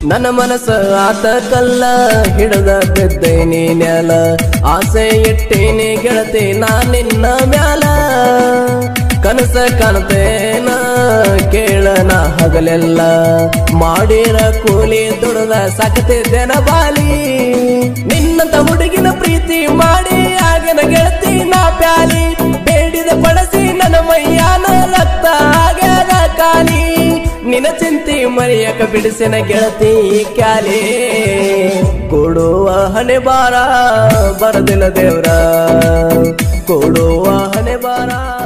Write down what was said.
ನನ್ನ ಮನಸ್ಸ ಆತ ಕಲ್ಲ ಹಿಡದ ಬಿದ್ದೈನಿ ನ್ಯಾಲ ಆಸೆ ಇಟ್ಟೇನಿ ಗೆಳತಿ ನಾ ನಿನ್ನ ಮ್ಯಾಲ ಕನಸ ಕಾಣ್ತೇನ ಕೇಳನ ಹಗಲೆಲ್ಲ ಮಾಡಿರ ಕೂಲಿ ದುಡದ ಸಾಕತಿದ್ದೇನ ಬಾಲಿ ನಿನ್ನಂತ ಹುಡುಗಿನ ಪ್ರೀತಿ ಮಾಡಿ ಆಗಿನ ಗೆಳತಿ ನಾ ಪ್ಯಾಲಿ ಬೇಡಿದ ಪಡಸಿ ನನ್ನ ಮೈಯಾನ ರಕ್ತ ಆಗ್ಯಾದ ಕಾಲಿ ನಿನ್ನ ಚಿಂತಿ ಮರೆಯಕ ಬಿಡಿಸಿನ ಗೆಳತಿ ಕ್ಯಾಲಿ ಕೊಡುವ ಹಣೆ ಬಾರ ಬರದಿಲ್ಲ ದೇವ್ರ ಕೊಡುವ ಹಣೆ ಬಾರ